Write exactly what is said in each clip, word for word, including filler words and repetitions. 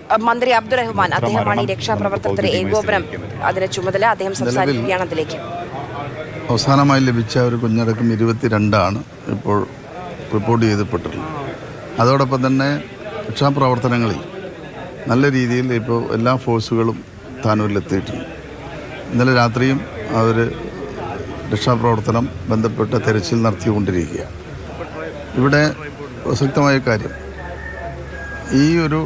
മന്ത്രി അബ്ദുറഹ്മാൻ അദ്ദേഹമാണ് ഈ രക്ഷാപ്രവർത്തനത്തിന് ഏകോപനം അതിന്റെ ചുമതല. അദ്ദേഹം സംസാരിക്കുകയാണ്. അതിലേക്ക് അവസാനമായി ലഭിച്ച ഒരു കുഞ്ഞടക്കം ഇരുപത്തിരണ്ടാണ് ഇപ്പോൾ റിപ്പോർട്ട് ചെയ്യപ്പെട്ടിട്ടുള്ളത്. അതോടൊപ്പം തന്നെ രക്ഷാപ്രവർത്തനങ്ങളിൽ നല്ല രീതിയിൽ ഇപ്പോൾ എല്ലാ ഫോഴ്സുകളും താനൂരിലെത്തിയിട്ടുണ്ട്. ഇന്നലെ രാത്രിയും അവർ രക്ഷാപ്രവർത്തനം ബന്ധപ്പെട്ട തെരച്ചിൽ നടത്തിക്കൊണ്ടിരിക്കുകയാണ്. ഇവിടെ പ്രസക്തമായ കാര്യം, ഈ ഒരു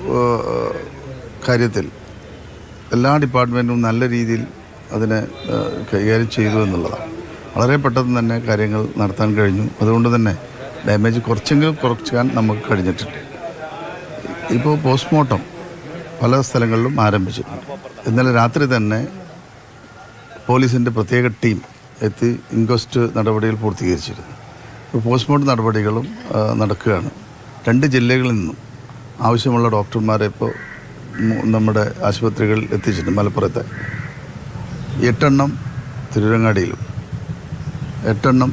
കാര്യത്തിൽ എല്ലാ ഡിപ്പാർട്ട്മെൻറ്റും നല്ല രീതിയിൽ അതിനെ കൈകാര്യം ചെയ്തു എന്നുള്ളതാണ്. വളരെ പെട്ടെന്ന് തന്നെ കാര്യങ്ങൾ നടത്താൻ കഴിഞ്ഞു. അതുകൊണ്ട് തന്നെ ഡാമേജ് കുറച്ചെങ്കിലും കുറയ്ക്കാൻ നമുക്ക് കഴിഞ്ഞിട്ടുണ്ട്. ഇപ്പോൾ പോസ്റ്റ്മോർട്ടം പല സ്ഥലങ്ങളിലും ആരംഭിച്ചിട്ടുണ്ട്. ഇന്നലെ രാത്രി തന്നെ പോലീസിൻ്റെ പ്രത്യേക ടീം എത്തി ഇൻക്വസ്റ്റ് നടപടികൾ പൂർത്തീകരിച്ചിരുന്നു. ഇപ്പോൾ പോസ്റ്റ്മോർട്ടം നടപടികളും നടക്കുകയാണ്. രണ്ട് ജില്ലകളിൽ നിന്നും ആവശ്യമുള്ള ഡോക്ടർമാരെ ഇപ്പോൾ നമ്മുടെ ആശുപത്രികളിൽ എത്തിച്ചിട്ടുണ്ട്. മലപ്പുറത്തെ എട്ടെണ്ണം തിരുവരങ്ങാടിയിലും എട്ടെണ്ണം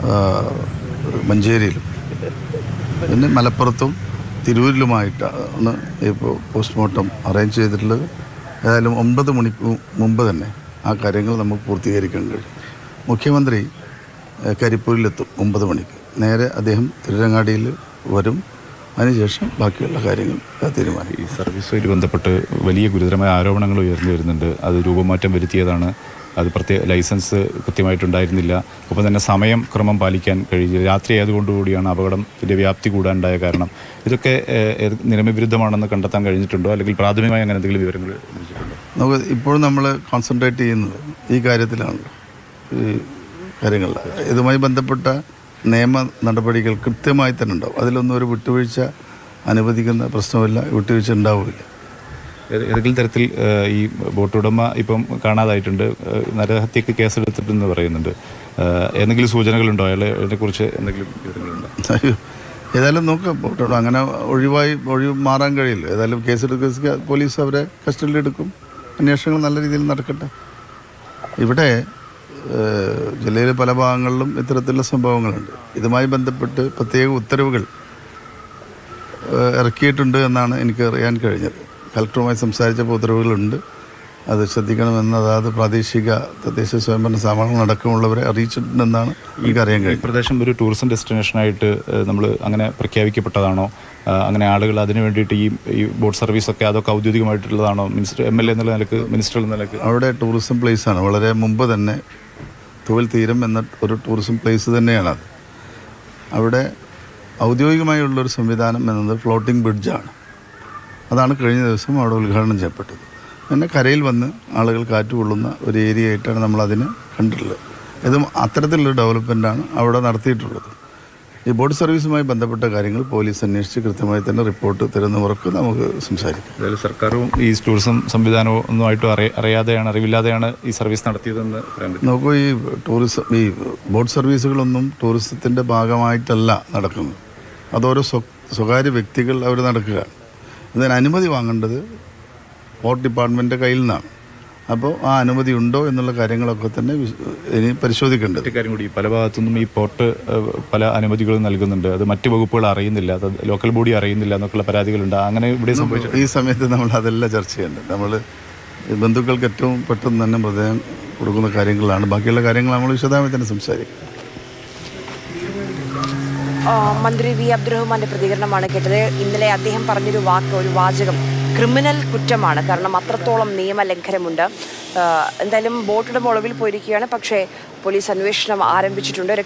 മഞ്ചേരിയിലും പിന്നെ മലപ്പുറത്തും തിരൂരിലുമായിട്ടാണ് ഇപ്പോൾ പോസ്റ്റ്മോർട്ടം അറേഞ്ച് ചെയ്തിട്ടുള്ളത്. ഏതായാലും ഒമ്പത് മണിക്ക് മുമ്പ് തന്നെ ആ കാര്യങ്ങൾ നമുക്ക് പൂർത്തീകരിക്കാൻ കഴിയും. മുഖ്യമന്ത്രി കരിപ്പൂരിലെത്തും ഒമ്പത് മണിക്ക്. നേരെ അദ്ദേഹം തിരുവരങ്ങാടിയിൽ വരും. അതിനുശേഷം ബാക്കിയുള്ള കാര്യങ്ങൾ തീരുമാനിക്കും. ഈ സർവീസുമായി ബന്ധപ്പെട്ട് വലിയ ഗുരുതരമായ ആരോപണങ്ങൾ ഉയർന്നു വരുന്നുണ്ട്. അത് രൂപമാറ്റം വരുത്തിയതാണ്, അത് പ്രത്യേക ലൈസൻസ് കൃത്യമായിട്ടുണ്ടായിരുന്നില്ല, ഒപ്പം തന്നെ സമയം ക്രമം പാലിക്കാൻ കഴിയില്ല, രാത്രി ആയതുകൊണ്ടുകൂടിയാണ് അപകടത്തിൻ്റെ വ്യാപ്തി കൂടാനുണ്ടായ കാരണം. ഇതൊക്കെ നിയമവിരുദ്ധമാണെന്ന് കണ്ടെത്താൻ കഴിഞ്ഞിട്ടുണ്ടോ, അല്ലെങ്കിൽ പ്രാഥമികമായി അങ്ങനെ എന്തെങ്കിലും വിവരങ്ങൾ ലഭിച്ചിട്ടുണ്ടോ? നമുക്ക് ഇപ്പോഴും നമ്മൾ കോൺസെൻട്രേറ്റ് ചെയ്യുന്നത് ഈ കാര്യത്തിലാണ്. ഈ കാര്യങ്ങൾ ഇതുമായി ബന്ധപ്പെട്ട നിയമ നടപടികൾ കൃത്യമായി തന്നെ ഉണ്ടാവും. അതിലൊന്നും ഒരു വിട്ടുവീഴ്ച അനുവദിക്കുന്ന പ്രശ്നമില്ല, വിട്ടുവീഴ്ച ഉണ്ടാവില്ല. ഏതെങ്കിലും തരത്തിൽ ഈ ബോട്ട് ഉടമ ഇപ്പം കാണാതായിട്ടുണ്ട്, നരഹത്യക്ക് കേസെടുത്തിട്ടെന്ന് പറയുന്നുണ്ട്. എന്തെങ്കിലും സൂചനകളുണ്ടോ അയാൾ അതിനെക്കുറിച്ച് എന്തെങ്കിലും വിവരങ്ങളുണ്ടോ? ഏതായാലും നോക്കാം, ബോട്ട് ഉടമ അങ്ങനെ ഒഴിവായി ഒഴിവ് മാറാൻ കഴിയില്ല. ഏതായാലും കേസെടുക്കുക, പോലീസ് അവരെ കസ്റ്റഡിയിലെടുക്കും. അന്വേഷണങ്ങൾ നല്ല രീതിയിൽ നടക്കട്ടെ. ഇവിടെ ജില്ലയിലെ പല ഭാഗങ്ങളിലും ഇത്തരത്തിലുള്ള സംഭവങ്ങളുണ്ട്. ഇതുമായി ബന്ധപ്പെട്ട് പ്രത്യേക ഉത്തരവുകൾ ഇറക്കിയിട്ടുണ്ട് എന്നാണ് എനിക്ക് അറിയാൻ കഴിഞ്ഞത്. കളക്ടറുമായി സംസാരിച്ചപ്പോൾ ഉത്തരവുകളുണ്ട്, അത് ശ്രദ്ധിക്കണമെന്ന് അതായത് പ്രാദേശിക തദ്ദേശ സ്വയംഭരണ സ്ഥാപനങ്ങൾ അടക്കമുള്ളവരെ അറിയിച്ചിട്ടുണ്ടെന്നാണ് എനിക്കറിയാൻ കഴിയും. ഈ പ്രദേശം ഒരു ടൂറിസം ഡെസ്റ്റിനേഷനായിട്ട് നമ്മൾ അങ്ങനെ പ്രഖ്യാപിക്കപ്പെട്ടതാണോ? അങ്ങനെ ആളുകൾ അതിന് വേണ്ടിയിട്ട് ഈ ഈ ബോട്ട് സർവീസൊക്കെ അതൊക്കെ ഔദ്യോഗികമായിട്ടുള്ളതാണോ? മിനിസ്റ്റർ എം എൽ എ എന്നുള്ള നിലക്ക്, മിനിസ്റ്റർ എന്ന നിലക്ക് അവിടെ ടൂറിസം പ്ലേസാണ്. വളരെ മുമ്പ് തന്നെ തൂവൽ തീരം എന്ന ഒരു ടൂറിസം പ്ലേസ് തന്നെയാണത്. അവിടെ ഔദ്യോഗികമായുള്ളൊരു സംവിധാനം എന്നത് ഫ്ലോട്ടിംഗ് ബ്രിഡ്ജാണ്. അതാണ് കഴിഞ്ഞ ദിവസം അവിടെ ഉദ്ഘാടനം ചെയ്യപ്പെട്ടത്. പിന്നെ കരയിൽ വന്ന് ആളുകൾ കാറ്റുകൊള്ളുന്ന ഒരു ഏരിയ ആയിട്ടാണ് നമ്മളതിനെ കണ്ടിട്ടുള്ളത്. ഇതും അത്തരത്തിലുള്ള ഡെവലപ്മെൻറ്റാണ് അവിടെ നടത്തിയിട്ടുള്ളത്. ഈ ബോട്ട് സർവീസുമായി ബന്ധപ്പെട്ട കാര്യങ്ങൾ പോലീസ് അന്വേഷിച്ച് കൃത്യമായി തന്നെ റിപ്പോർട്ട് തരുന്നവർക്ക് നമുക്ക് സംസാരിക്കാം. അതായത് സർക്കാരും ഈ ടൂറിസം സംവിധാനവും ഒന്നുമായിട്ടും അറിയ അറിയാതെയാണ് അറിവില്ലാതെയാണ് ഈ സർവീസ് നടത്തിയതെന്ന് പറയാൻ പറ്റും. നോക്കൂ, ഈ ടൂറിസം ഈ ബോട്ട് സർവീസുകളൊന്നും ടൂറിസത്തിൻ്റെ ഭാഗമായിട്ടല്ല നടക്കുന്നത്. അതോരോ സ്വ സ്വകാര്യ വ്യക്തികൾ അവർ നടക്കുകയാണ്. ഇതിന് അനുമതി വാങ്ങേണ്ടത് പോർട്ട് ഡിപ്പാർട്ട്മെൻറ്റിൻ്റെ കയ്യിൽ നിന്നാണ്. അപ്പോൾ ആ അനുമതി ഉണ്ടോ എന്നുള്ള കാര്യങ്ങളൊക്കെ തന്നെ ഇനി പരിശോധിക്കേണ്ടത്. കാര്യം കൂടി, പല ഭാഗത്തുനിന്നും ഈ പോർട്ട് പല അനുമതികളും നൽകുന്നുണ്ട്, അത് മറ്റ് വകുപ്പുകൾ അറിയുന്നില്ല, അത് ലോക്കൽ ബോഡി അറിയുന്നില്ല എന്നൊക്കെയുള്ള പരാതികളുണ്ട്. അങ്ങനെ ഇവിടെ സംഭവിച്ചു. ഈ സമയത്ത് നമ്മൾ അതെല്ലാം ചർച്ച ചെയ്യേണ്ടത്. നമ്മൾ ബന്ധുക്കൾക്ക് ഏറ്റവും പെട്ടെന്ന് തന്നെ മൃതദേഹം കൊടുക്കുന്ന കാര്യങ്ങളാണ്. ബാക്കിയുള്ള കാര്യങ്ങൾ നമ്മൾ വിശദമായി തന്നെ സംസാരിക്കും. മന്ത്രി വി അബ്ദുറഹ്മാന്റെ പ്രതികരണമാണ് കേട്ടത്. ഇന്നലെ അദ്ദേഹം പറഞ്ഞൊരു വാക്ക്, ഒരു വാചകം ക്രിമിനൽ കുറ്റമാണ്, കാരണം അത്രത്തോളം നിയമലംഘനമുണ്ട്. എന്തായാലും ബോട്ടുടമ ഒളിവിൽ പോയിരിക്കുകയാണ്, പക്ഷേ പോലീസ് അന്വേഷണം ആരംഭിച്ചിട്ടുണ്ട്.